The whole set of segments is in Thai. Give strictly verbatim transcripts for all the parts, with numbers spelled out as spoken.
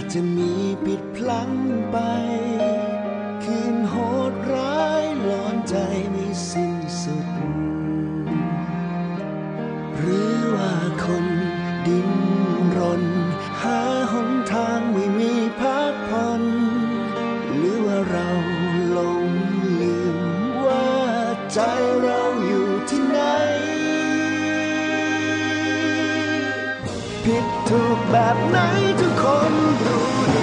จะมีปิดพลั้งไปคืนโหดร้ายร้อนใจไม่สิ้นสุดหรือว่าคนดิ้นรนหาหนทางไม่มีพักผ่อนหรือว่าเราหลงลืมว่าใจเราอยู่ที่ไหนผิดถูกแบบไหนทุกคนรู้ดี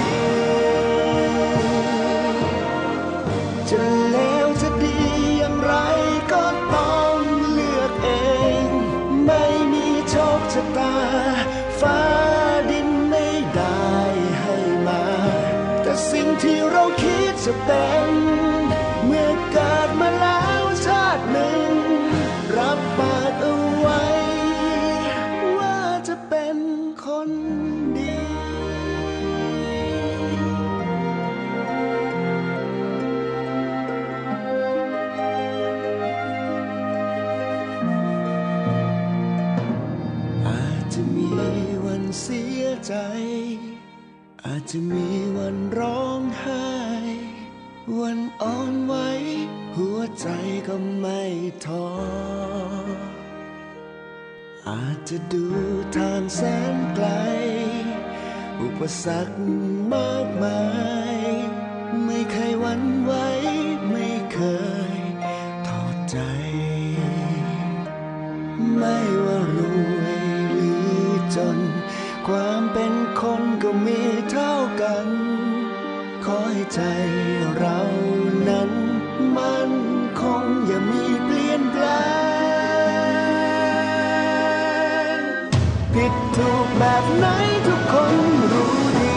จะเลวจะดีอย่างไรก็ต้องเลือกเองไม่มีโชคชะตาฟ้าดินไม่ได้ให้มาแต่สิ่งที่เราคิดจะเป็นเมื่อเกิดมาแล้วชาติหนึ่งรับปากเอาไว้ว่าจะเป็นคนดีอาจจะมีวันเสียใจอาจจะมีวันร้องไห้วันอ่อนไหวหัวใจก็ไม่ท้ออาจจะดูทางแสนไกลอุปสรรคมากมายไม่เคยหวั่นไหวไม่เคยทอดใจไม่ว่ารวยหรือจนความเป็นคนก็มีเท่ากันขอให้ใจเรานั้นมันคงอย่ามีเปลี่ยนแปลงผิดถูกแบบไหนทุกคนรู้ดี